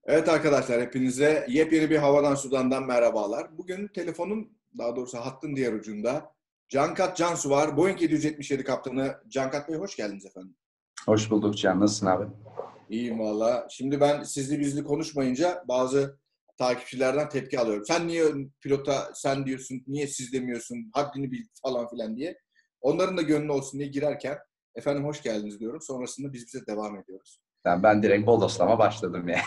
Evet arkadaşlar, hepinize yepyeni bir Havadan Sudan'dan merhabalar. Bugün telefonun, daha doğrusu hattın diğer ucunda Cankat Cansu var. Boeing 777 kaptanı Cankat Bey, hoş geldiniz efendim. Hoş bulduk Can. Nasılsın abi? İyiyim valla. Şimdi ben sizli bizli konuşmayınca bazı takipçilerden tepki alıyorum. Sen niye pilota sen diyorsun, niye siz demiyorsun, haddini bil falan filan diye. Onların da gönlü olsun diye girerken efendim hoş geldiniz diyorum. Sonrasında biz bize devam ediyoruz. Ben direkt bodoslama başladım ya.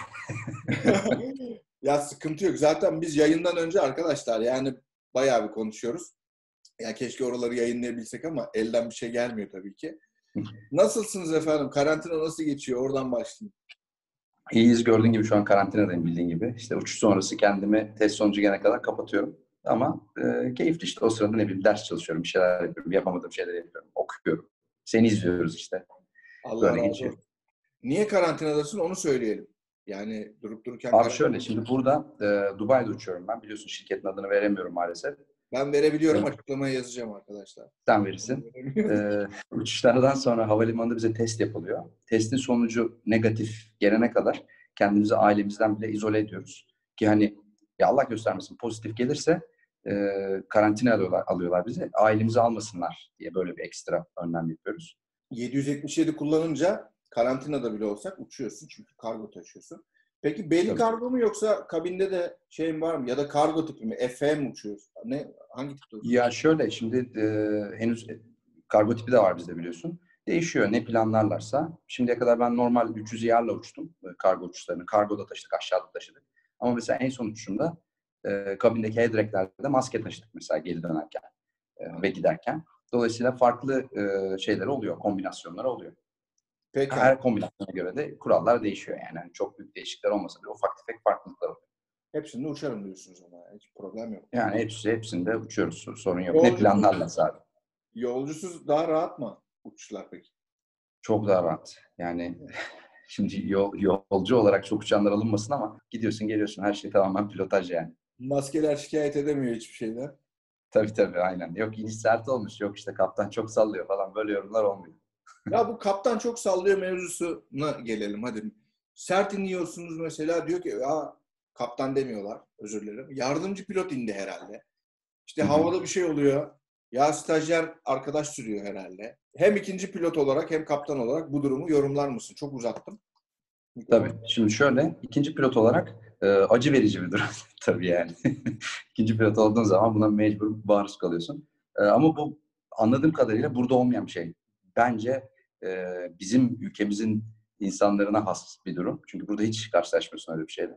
Ya sıkıntı yok. Zaten biz yayından önce arkadaşlar yani bayağı bir konuşuyoruz. Ya keşke oraları yayınlayabilsek ama elden bir şey gelmiyor tabii ki. Nasılsınız efendim? Karantina nasıl geçiyor? Oradan başlayayım. İyiyiz, gördüğün gibi şu an karantinadayım bildiğin gibi. İşte uçuş sonrası kendimi test sonucu gelene kadar kapatıyorum. Ama keyifli işte o sırada ne bileyim ders çalışıyorum, bir şeyler yapıyorum, yapamadığım şeyler yapıyorum, okuyorum. Seni izliyoruz işte. Allah Böyle razı geçiyor. olsun. Niye karantinadasın onu söyleyelim. Yani durup dururken Abi karantina. şöyle, şimdi burada Dubai'de uçuyorum ben. Biliyorsun şirketin adını veremiyorum maalesef. Ben verebiliyorum, E, açıklamaya yazacağım arkadaşlar. Sen Ben verirsin. veremiyorum. Uçuşlardan sonra havalimanında bize test yapılıyor. Testin sonucu negatif gelene kadar kendimizi ailemizden bile izole ediyoruz. Ki hani ya Allah göstermesin pozitif gelirse karantina alıyorlar bizi. Ailemizi almasınlar diye böyle bir ekstra önlem yapıyoruz. 777 kullanınca karantinada bile olsak uçuyorsun çünkü kargo taşıyorsun. Peki belli Tabii. kargo mu yoksa kabinde de şeyin var mı? Ya da kargo tipi mi? FE mi uçuyoruz? Hangi tipte uçuyoruz? Ya şöyle şimdi henüz kargo tipi de var bizde biliyorsun. Değişiyor ne planlarlarsa. Şimdiye kadar ben normal 300 yarla uçtum kargo uçuşlarını. Kargoda taşıdık, aşağıda taşıdık. Ama mesela en son uçuşumda kabindeki headrecklerde maske taşıdık mesela geri dönerken ve giderken. Dolayısıyla farklı şeyler oluyor, kombinasyonlar oluyor. Pekala. Her kombinasyona göre de kurallar değişiyor yani. Yani çok büyük değişiklikler olmasa bile ufak tefek farklılıklar oluyor. Hepsinde uçarım diyorsunuz ama. Hiç problem yok. Yani hepsinde uçuyoruz, sorun yok. Ne Yolcusuz, planlarlarsa abi. yolcusuz daha rahat mı uçuşlar peki? Çok daha rahat. Yani şimdi yolcu olarak çok uçanlar alınmasın ama gidiyorsun geliyorsun her şey tamamen pilotaj yani. Maskeler şikayet edemiyor hiçbir şeyden. Tabii aynen. Yok iniş sert olmuş, yok işte kaptan çok sallıyor falan böyle yorumlar olmuyor. Ya bu kaptan çok sallıyor mevzusuna gelelim hadi. Sert iniyorsunuz mesela, diyor ki ya kaptan demiyorlar, özür dilerim. Yardımcı pilot indi herhalde. İşte Hı hı. havada bir şey oluyor. Ya stajyer arkadaş sürüyor herhalde. Hem ikinci pilot olarak hem kaptan olarak bu durumu yorumlar mısın? Çok uzattım. Tabii. Mikrofon. Şimdi şöyle ikinci pilot olarak acı verici bir durum tabii yani. İkinci pilot olduğun zaman buna mecbur maruz kalıyorsun. Ama bu anladığım kadarıyla burada olmayan bir şey. Bence bizim ülkemizin insanlarına has bir durum. Çünkü burada hiç karşılaşmıyorsun öyle bir şeyle.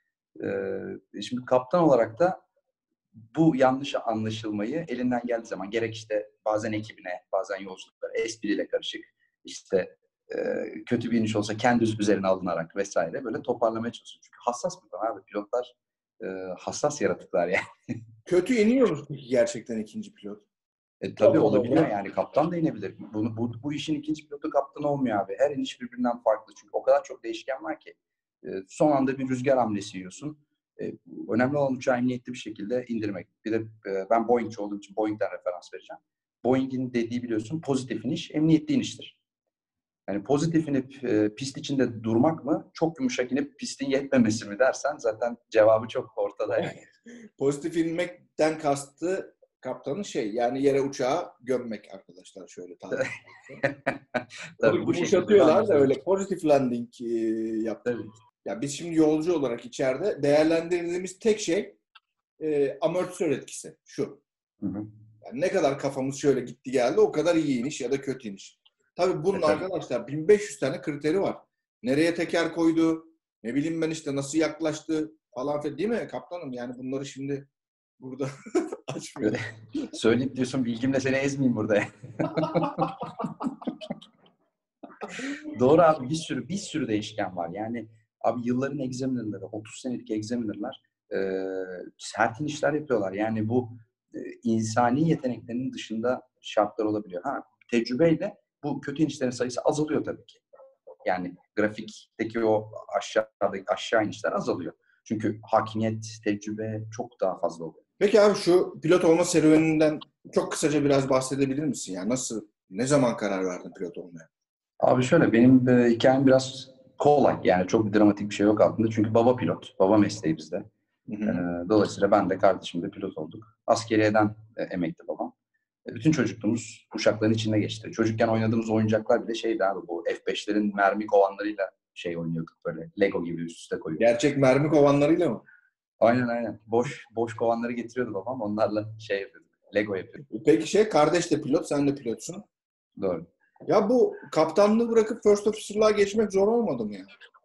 Şimdi kaptan olarak da bu yanlış anlaşılmayı elinden geldiği zaman gerek işte bazen ekibine, bazen yolculuklara espriyle karışık, işte kötü bir iniş olsa kendi üzerine alınarak vesaire böyle toparlamaya çalışıyor. Çünkü hassas bir konu abi. Pilotlar e, hassas yaratıklar yani. Kötü iniyor mu peki gerçekten ikinci pilot? Tabii Allah olabiliyor Allah. yani. Kaptan da inebilir. Bu işin ikinci pilotu kaptanı olmuyor abi. Her iniş birbirinden farklı. Çünkü o kadar çok değişken var ki. Son anda bir rüzgar hamlesi yiyorsun. Önemli olan uçağı emniyetli bir şekilde indirmek. Bir de ben Boeing'ci olduğum için Boeing'den referans vereceğim. Boeing'in dediği biliyorsun pozitif iniş, emniyetli iniştir. Yani pozitif inip pist içinde durmak mı, çok yumuşak inip pistin yetmemesi mi dersen zaten cevabı çok ortada yani. Pozitif inmekten kastı kaptanın şey, yani yere uçağı gömmek arkadaşlar, şöyle tabir. Onu Tabii bu şekilde de yumuşatıyorlar da öyle anlaşılır. pozitif landing yaptım. Tabii. Ya biz şimdi yolcu olarak içeride değerlendirdiğimiz tek şey amortisör etkisi şu. Hı hı. Yani ne kadar kafamız şöyle gitti geldi o kadar iyi iniş ya da kötü iniş. Tabii bunun Tabii. arkadaşlar 1500 tane kriteri var. Nereye teker koydu, ne bileyim ben işte nasıl yaklaştı falan filan, değil mi kaptanım? Yani bunları şimdi burada açmıyorum. Söyleyip diyorsun bilgimle seni ezmeyeyim burada. Doğru abi bir sürü değişken var. Yani abi yılların egzaminerleri, 30 senelik egzaminerler sert inişler yapıyorlar. Yani bu insani yeteneklerinin dışında şartlar olabiliyor. Ha, tecrübeyle bu kötü inişlerin sayısı azalıyor tabii ki. Yani grafikteki o aşağı inişler azalıyor. Çünkü hakimiyet, tecrübe çok daha fazla oluyor. Peki abi şu pilot olma serüveninden çok kısaca biraz bahsedebilir misin? Yani nasıl, ne zaman karar verdin pilot olmaya? Abi şöyle benim hikayem biraz Kolay yani çok bir dramatik bir şey yok altında. Çünkü baba pilot. Baba mesleği bizde. Hı hı. Dolayısıyla ben de kardeşim de pilot olduk. Askeriyeden emekli babam. Bütün çocukluğumuz uçakların içinde geçti. Çocukken oynadığımız oyuncaklar bile şeydi abi, bu F5'lerin mermi kovanlarıyla şey oynuyorduk böyle. Lego gibi üst üste koyuyorduk. Gerçek mermi kovanlarıyla mı? Aynen. Boş kovanları getiriyordu babam. Onlarla şey yapıyorduk. Lego yapıyorduk. Peki kardeş de pilot, sen de pilotsun. Doğru. Ya bu kaptanlığı bırakıp first officer'lığa geçmek zor olmadı mı ya?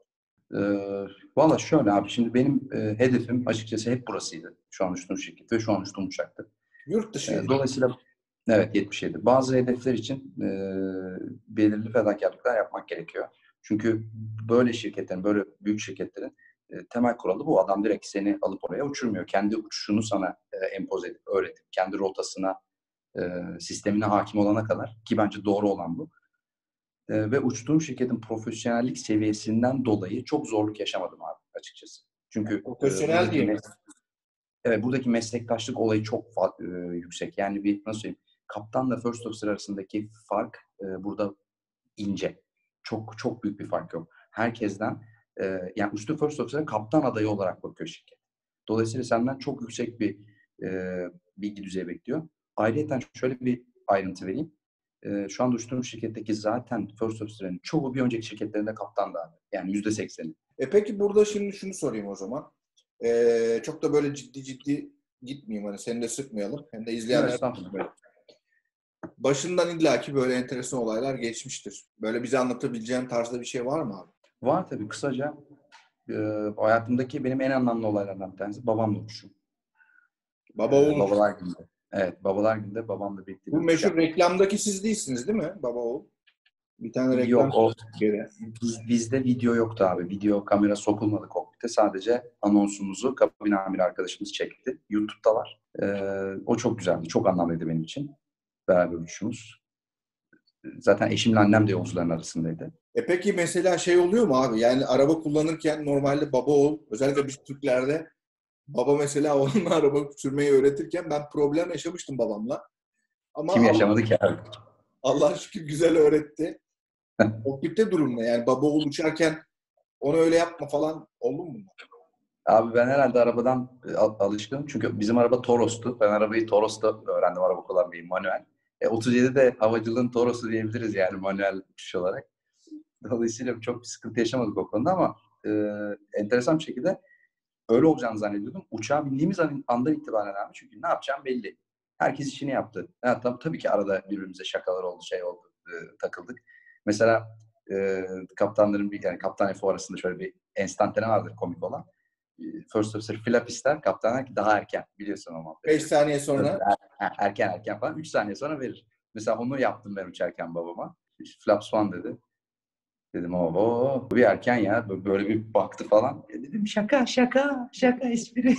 Valla şöyle abi, şimdi benim hedefim açıkçası hep burasıydı. Şu an uçtuğum şirket ve şu an uçtuğum uçaktı. Yurt dışı. Dolayısıyla evet 77. Bazı hedefler için belirli fedakarlıklar yapmak gerekiyor. Çünkü böyle şirketlerin, böyle büyük şirketlerin temel kuralı bu. Adam direkt seni alıp oraya uçurmuyor. Kendi uçuşunu sana empoze edip, öğretip, kendi rotasına, sistemine hakim olana kadar, ki bence doğru olan bu. Ve uçtuğum şirketin profesyonellik seviyesinden dolayı çok zorluk yaşamadım abi açıkçası. Çünkü Profesyonel diye mi? evet, buradaki meslektaşlık olayı çok yüksek. Yani bir nasıl söyleyeyim, kaptanla first officer arasındaki fark burada ince. Çok büyük bir fark yok. Herkesten yani uçtuğu first officer'a kaptan adayı olarak bakıyor şirket. Dolayısıyla senden çok yüksek bir bilgi düzeyi bekliyor. Ayrıca şöyle bir ayrıntı vereyim. Şu anda uçtuğum şirketteki zaten first officer'ın çoğu bir önceki şirketlerinde kaptandı abi. Yani %80'i. Peki burada şimdi şunu sorayım o zaman. Çok da böyle ciddi gitmeyeyim, hani seni de sıkmayalım. Hem de Evet, izleyenler estağfurullah. başından illaki böyle enteresan olaylar geçmiştir. Böyle bize anlatabileceğin tarzda bir şey var mı abi? Var tabii, kısaca. Hayatımdaki benim en anlamlı olaylardan bir tanesi babamla uçuşum. Baba oğul. Babalar Günü'nde. Evet, Babalar Günü'nde babamla birlikte bir Bu uçuş meşhur yaptık. reklamdaki siz değilsiniz değil mi? Baba oğul. Bir tane reklam Yok, o geri. bizde video yoktu abi. Video kamera sokulmadı kokpite. Sadece anonsumuzu kabin amiri arkadaşımız çekti. YouTube'da var. O çok güzeldi. Çok anlamlıydı benim için. Beraber uçuşumuz. Zaten eşimle annem de yolcuların arasındaydı. Peki mesela şey oluyor mu abi? Yani araba kullanırken normalde baba oğul, özellikle biz Türklerde baba mesela oğluna araba sürmeyi öğretirken ben problem yaşamıştım babamla. Ama Kim yaşamadı ki abi? Allah şükür güzel öğretti. Kokpitte durum ne? Yani baba oğul uçarken onu öyle yapma falan oldu mu? Abi ben herhalde arabadan alışkınım. Çünkü bizim araba Toros'tu. Ben arabayı Toros'ta öğrendim, araba kullanmayı, manuel. 37'de havacılığın Toros'u diyebiliriz yani, manuel uçuş olarak. Dolayısıyla çok bir sıkıntı yaşamadık o konuda ama enteresan bir şekilde öyle olacağını zannediyordum. Uçağa bindiğimiz andan itibaren abi, çünkü ne yapacağım belli. Herkes işini yaptı. Evet, tabii ki arada birbirimize şakalar oldu, şey oldu, takıldık. Mesela kaptanların yani kaptan F.O. arasında şöyle bir enstantane vardır komik olan. First officer flap ister, kaptan der ki daha erken, biliyorsun o 5 muhabbeti. saniye sonra Erken falan, 3 saniye sonra verir. Mesela onu yaptım ben uçarken babama. Flaps one dedi. Dedim o bir erken ya. Böyle bir baktı falan. Dedim şaka espri.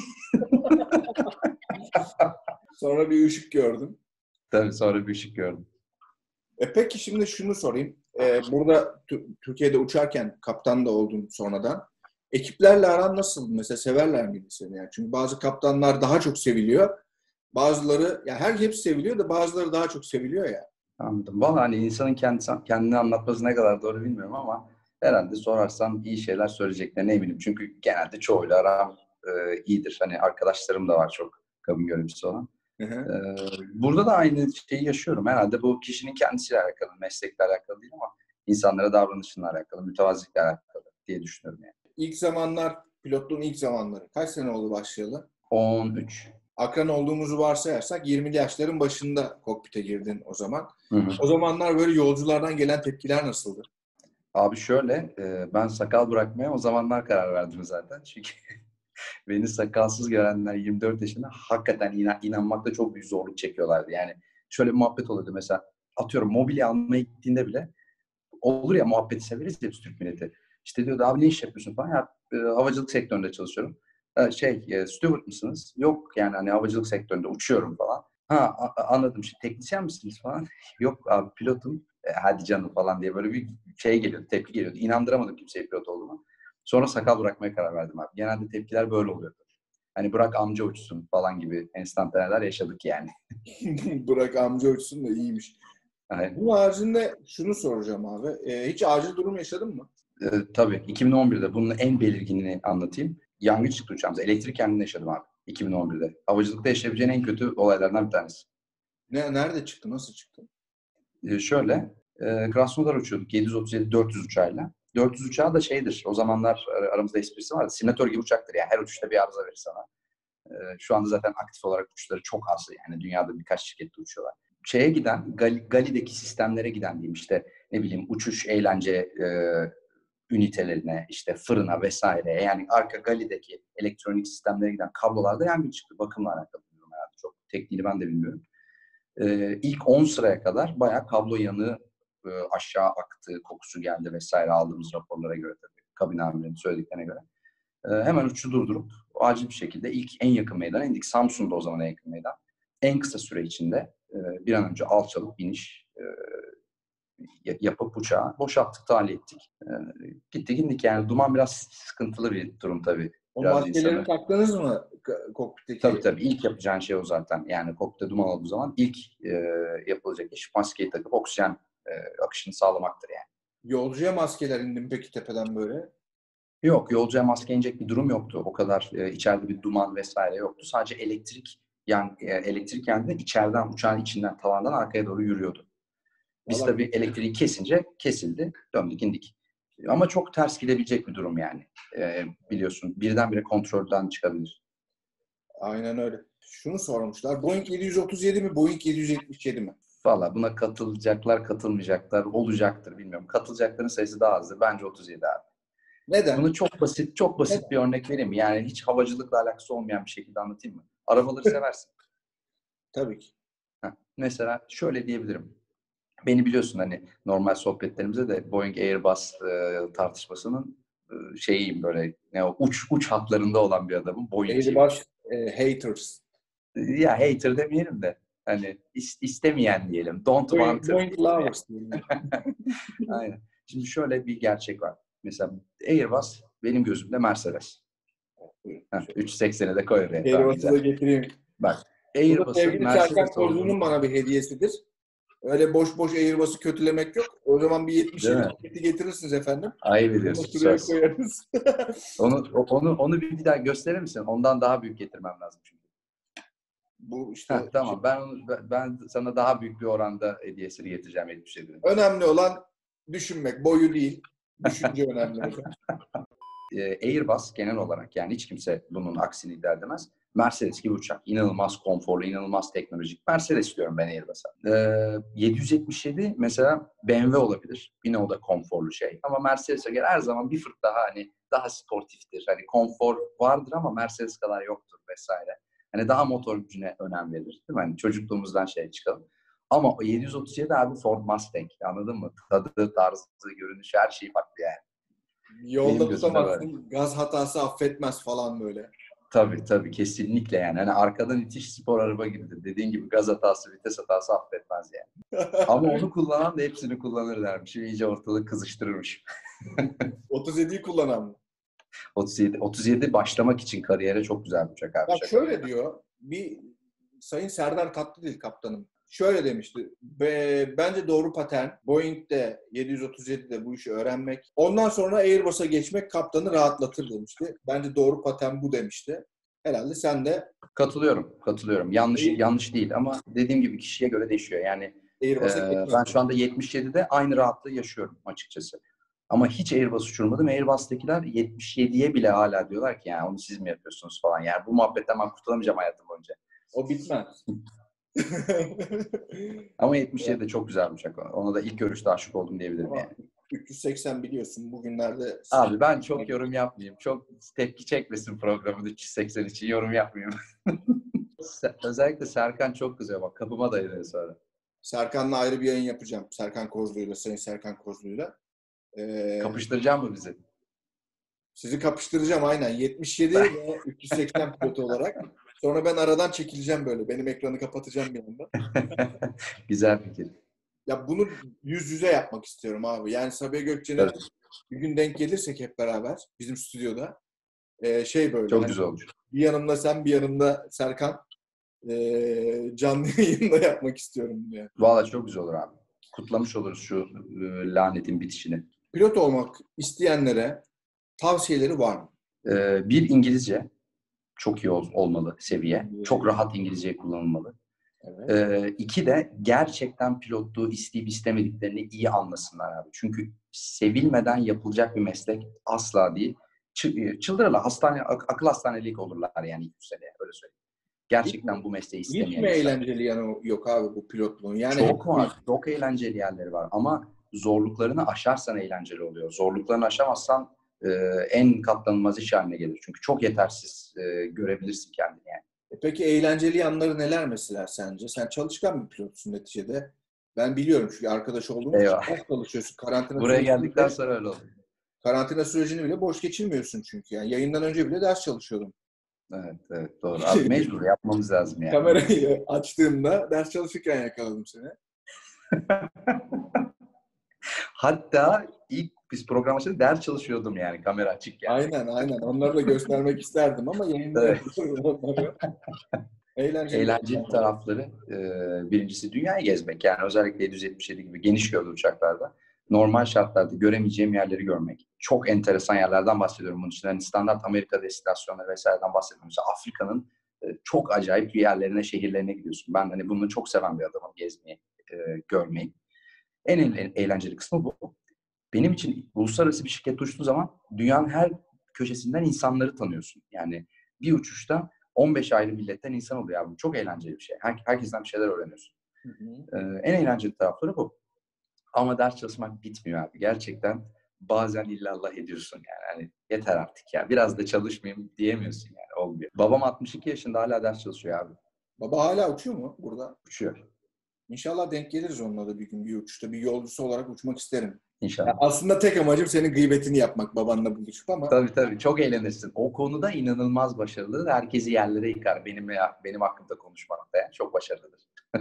sonra bir ışık gördüm. Tabii sonra bir ışık gördüm. Peki şimdi şunu sorayım. Burada Türkiye'de uçarken kaptan da oldun sonradan. Ekiplerle aran nasıl? Mesela severler miydi seni? Yani çünkü bazı kaptanlar daha çok seviliyor. Bazıları, ya hepsi seviliyor da bazıları daha çok seviliyor ya. Anladım. Vallahi hani insanın kendini anlatması ne kadar doğru bilmiyorum ama herhalde sorarsam iyi şeyler söyleyeceklerine eminim. Çünkü genelde çoğuyla aram iyidir. Hani arkadaşlarım da var çok kabin görevlisi olan. Hı E, hı. Burada da aynı şeyi yaşıyorum. Herhalde bu kişinin kendisiyle alakalı, meslekle alakalı değil ama insanlara davranışınla alakalı, mütevazilikle alakalı diye düşünüyorum yani. İlk zamanlar, pilotluğun ilk zamanları. Kaç sene oldu başlayalı? 13. Akran olduğumuzu varsayarsak 20'li yaşların başında kokpite girdin o zaman. Hı hı. O zamanlar böyle yolculardan gelen tepkiler nasıldı? Abi şöyle, ben sakal bırakmaya o zamanlar karar verdim zaten. Çünkü beni sakalsız görenler 24 yaşında hakikaten inanmakta çok büyük zorluk çekiyorlardı. Yani şöyle bir muhabbet oluyordu mesela, atıyorum mobilya almaya gittiğinde bile olur ya, muhabbeti severiz ya biz Türk milleti. İşte diyordu abi ne iş yapıyorsun falan. Ya, havacılık sektöründe çalışıyorum. Steward mısınız? Yok yani hani havacılık sektöründe uçuyorum falan. Ha anladım. Şimdi teknisyen misiniz falan? Yok abi pilotum. Hadi canım falan diye böyle bir şey geliyordu, tepki geliyordu. İnandıramadım kimseye pilot olduğumu. Sonra sakal bırakmaya karar verdim abi. Genelde tepkiler böyle oluyordu. Hani bırak amca uçsun falan gibi enstantaneler yaşadık yani. Bırak amca uçsun da iyiymiş. Yani Bunun haricinde şunu soracağım abi. Hiç acil durum yaşadın mı? Tabii 2011'de bunun en belirginini anlatayım. Yangın çıktı uçağımıza. Elektrik yangını yaşadım abi 2011'de. Havacılıkta yaşayabileceğin en kötü olaylardan bir tanesi. Nerede çıktı? Nasıl çıktı? Şöyle, Krasnodar uçuyorduk 737-400 uçağıyla. 400 uçağı da şeydir, o zamanlar aramızda esprisi vardı. Simülatör gibi uçaktır yani her uçuşta bir arıza verir sana. Şu anda zaten aktif olarak uçuşları çok az yani dünyada birkaç şirkette uçuyorlar. Şeye giden, Gali'deki sistemlere giden diyeyim işte ne bileyim uçuş, eğlence ünitelerine, işte fırına vesaire yani arka Gali'deki elektronik sistemlere giden kablolarda yangın çıktı. Bakımla alakalı bir durum herhalde. Çok tekniğini ben de bilmiyorum. İlk 10 sıraya kadar bayağı kablo yanığı aşağı aktı, kokusu geldi vesaire aldığımız raporlara göre tabii. Kabin amirinin söylediklerine göre. Hemen uçuşu durdurup acil bir şekilde ilk en yakın meydana indik. Samsun'da o zaman en yakın meydan. En kısa süre içinde bir an önce alçalıp iniş yapıp uçağı boşalttık, tahliye ettik. Gittik indik yani. Duman biraz sıkıntılı bir durum tabii. O Biraz maskeleri insanı... taktınız mı kokpitteki? Tabii ilk yapacağın şey o zaten. Yani kokpitte duman olduğu zaman ilk yapılacak iş maskeyi takıp oksijen akışını sağlamaktır yani. Yolcuya maskeler indi mi peki tepeden böyle? Yok, yolcuya maske inecek bir durum yoktu. O kadar içeride bir duman vesaire yoktu. Sadece elektrik yani de içeriden, uçağın içinden, tavandan arkaya doğru yürüyordu. Biz Vallahi tabii elektriği kesince kesildi, döndük indik. Ama çok ters gidebilecek bir durum yani. Biliyorsun birdenbire kontrolden çıkabilir. aynen öyle. Şunu sormuşlar. Boeing 737 mi, Boeing 777 mi? Valla buna katılacaklar, katılmayacaklar, olacaktır bilmiyorum. Katılacakların sayısı daha azdır. Bence 37 abi. Neden? Bunu çok basit bir örnek vereyim mi? Yani hiç havacılıkla alakası olmayan bir şekilde anlatayım mı? Arabaları seversin. Tabii ki. Mesela şöyle diyebilirim. Beni biliyorsun hani normal sohbetlerimize de Boeing Airbus tartışmasının şeyiyim böyle ne o uç hatlarında olan bir adamım. Boeing'ciyim. Airbus haters. Ya hater demeyelim de hani istemeyen diyelim. Don't wanter Boeing diyelim yani. lovers diyelim. Aynen. Şimdi şöyle bir gerçek var. Mesela Airbus benim gözümde Mercedes. Buyurun. 380'e de koy oraya. Tamam Airbus'u da güzel. getireyim. Bak Bu da Airbus'un sevgili Serkan Mercedes Kozlu'nun olduğunu bana bir hediyesidir. Öyle boş boş Airbus'u kötülemek yok. O zaman bir değil 77 mi? paketi getirirsiniz efendim. Ayıp Onu ediyorsun. şuraya Söz. koyarız. Onu bir daha gösterir misin? Ondan daha büyük getirmem lazım çünkü. Bu işte Tamam. Ben sana daha büyük bir oranda hediyesini getireceğim 77'nin. önemli olan düşünmek. Boyu değil. Düşünce önemli burada. Airbus genel olarak yani hiç kimse bunun aksini iddia edemez. Mercedes gibi uçak. İnanılmaz konforlu, inanılmaz teknolojik. Mercedes diyorum ben Airbus'a. 777 mesela BMW olabilir. Yine o da konforlu şey. Ama Mercedes'e göre her zaman bir fırt daha hani daha sportiftir. Hani konfor vardır ama Mercedes kadar yoktur vesaire. Hani daha motor gücüne önem verir. Değil mi? Hani çocukluğumuzdan çıkalım. Ama o 737 abi Ford Mustang. Anladın mı? Tadı, tarzı, görünüşü her şey farklı yani. Yolda Benim gözümde böyle. tutamazsın. Gaz hatası affetmez falan böyle. Tabii kesinlikle yani. Hani arkadan itiş spor araba gibidir. Dediğin gibi gaz hatası, vites hatası affetmez yani. Ama onu kullanan da hepsini kullanır dermiş. İyice ortalığı kızıştırırmış. 37'yi kullanan mı? 37 başlamak için kariyere çok güzel bir uçak abi. Bak Şaka bir şöyle yana. diyor. Bir Sayın Serdar Tatlıdil kaptanım. Şöyle demişti. Bence doğru patern. Boeing'de 737'de bu işi öğrenmek. Ondan sonra Airbus'a geçmek kaptanı rahatlatır demişti. Bence doğru patern bu demişti. Herhalde sen de Katılıyorum. Yanlış değil ama dediğim gibi kişiye göre değişiyor. Yani Airbus'a ben geçmek. şu anda 77'de aynı rahatlığı yaşıyorum açıkçası. Ama hiç Airbus uçurmadım. Airbus'takiler 77'ye bile hala diyorlar ki yani onu siz mi yapıyorsunuz falan. Yani bu muhabbetten ben kurtulamayacağım hayatım boyunca. O bitmez. Ama 77 de çok güzel bir uçak. Ona da ilk görüşte aşık oldum diyebilirim Ama yani. 380 biliyorsun bugünlerde Abi ben çok yorum yapmayayım. Çok tepki çekmesin programın 380 için yorum yapmayayım. Özellikle Serkan çok kızıyor bak kapıma dayanıyor sonra. Serkan'la ayrı bir yayın yapacağım. Serkan Kozlu'yla, Sayın Serkan Kozlu'yla. Kapıştıracak mı bizi? Sizi kapıştıracağım aynen. 77 ve 380 pilotu olarak. Sonra ben aradan çekileceğim böyle. Benim ekranı kapatacağım bir anda. Güzel fikir. Ya bunu yüz yüze yapmak istiyorum abi. Yani Sabiha Gökçen'e Evet, bir gün denk gelirsek hep beraber bizim stüdyoda böyle çok hani güzel olur. bir yanımda sen bir yanımda Serkan canlı yayında yapmak istiyorum bunu yani. Valla çok güzel olur abi. Kutlamış oluruz şu lanetin bitişini. pilot olmak isteyenlere tavsiyeleri var mı? Bir, İngilizce çok iyi olmalı seviye. İngilizce. Çok rahat İngilizce kullanılmalı. Evet. İki de gerçekten pilotluğu isteyip istemediklerini iyi anlasınlar abi. Çünkü sevilmeden yapılacak bir meslek asla değil. Çıldırırlar. Akıl hastanelik olurlar yani 200 sene, öyle söyleyeyim. Gerçekten bu mesleği Hiç istemeyen mi insan. eğlenceli yanı yok abi bu pilotluğun? Yani Çok var. Çok eğlenceli yerleri var. Ama zorluklarını aşarsan eğlenceli oluyor. Zorluklarını aşamazsan en katlanılmaz iş haline gelir. Çünkü çok yetersiz görebilirsin kendini yani. Peki eğlenceli yanları neler mesela sence? Sen çalışkan bir pilotsun neticede. Ben biliyorum çünkü arkadaş olduğumuz için. Eyvah. Nasıl çalışıyorsun? Buraya geldikten sonra öyle oldu. Karantina sürecini bile boş geçirmiyorsun çünkü. Yani yayından önce bile ders çalışıyordum. Evet, doğru. Abi mecbur yapmamız lazım yani. Kamerayı açtığımda ders çalışırken yakaladım seni. Hatta ilk biz program açtık ders çalışıyordum yani kamera açık yani. Aynen. Onları da göstermek isterdim ama yayında Evet. onları. Eğlenceli tarafları birincisi dünyayı gezmek. Yani özellikle 777 gibi geniş gövde uçaklarda normal şartlarda göremeyeceğim yerleri görmek. Çok enteresan yerlerden bahsediyorum bunun için. Yani standart Amerika destinasyonları vesaireden bahsediyorum. Mesela Afrika'nın çok acayip bir yerlerine, şehirlerine gidiyorsun. Ben hani bunu çok seven bir adamım, gezmeyi, görmeyi. En eğlenceli kısmı bu. Benim için uluslararası bir şirkette uçtuğu zaman dünyanın her köşesinden insanları tanıyorsun. Yani bir uçuşta 15 ayrı milletten insan oluyor abi. Çok eğlenceli bir şey. Herkesten bir şeyler öğreniyorsun. Hı hı. En eğlenceli tarafları bu. Ama ders çalışmak bitmiyor abi. Gerçekten bazen illallah ediyorsun yani. Hani yeter artık ya. Biraz da çalışmayayım diyemiyorsun yani. Olmuyor. Babam 62 yaşında hala ders çalışıyor abi. Baba hala uçuyor mu burada? Uçuyor. İnşallah denk geliriz onunla da bir gün bir uçuşta. Bir yolcusu olarak uçmak isterim. Ya İnşallah. aslında tek amacım senin gıybetini yapmak babanla buluşup ama. Tabii. Çok eğlenirsin. O konuda inanılmaz başarılı. Herkesi yerlere yıkar. Benim hakkımda konuşmakta yani. Çok başarılıdır.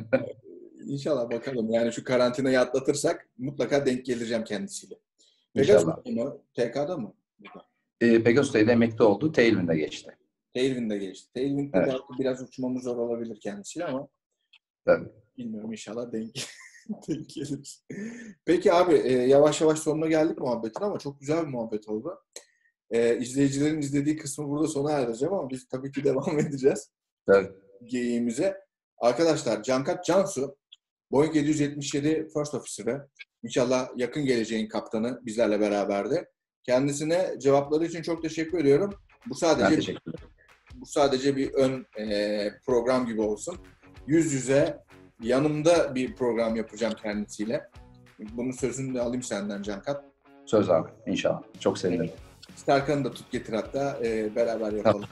İnşallah bakalım. Yani şu karantinayı atlatırsak mutlaka denk geleceğim kendisiyle. İnşallah. Pegasus'ta mı? TK'da mı? Pegasus'ta da emekli oldu. Tailwind'e geçti. Tailwind'e geçti. Tailwind'de Evet. belki biraz uçmamız zor olabilir kendisiyle ama Tabii. bilmiyorum inşallah denk geliriz. Peki abi yavaş yavaş sonuna geldik muhabbetin ama çok güzel bir muhabbet oldu. İzleyicilerin izlediği kısmı burada sona erdireceğim ama biz tabii ki devam edeceğiz. Tabii. Geyiğimize. Arkadaşlar Cankat Cansu, Boeing 777 First Officer'ı, İnşallah yakın geleceğin kaptanı bizlerle beraberdi. Kendisine cevapları için çok teşekkür ediyorum. Bu Ben teşekkür ederim. sadece bir ön program gibi olsun. Yüz yüze yanımda bir program yapacağım kendisiyle. Bunun sözünü de alayım senden Cankat. Söz abi. İnşallah. Çok sevinirim. Serkan'ı da tut getir hatta beraber yapalım.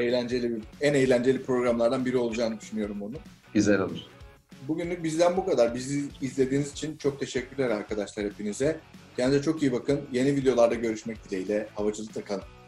En eğlenceli programlardan biri olacağını düşünüyorum onu. Güzel olur. Bugünlük bizden bu kadar. Bizi izlediğiniz için çok teşekkürler arkadaşlar hepinize. Kendinize çok iyi bakın. Yeni videolarda görüşmek dileğiyle. Havacılıkta kalın.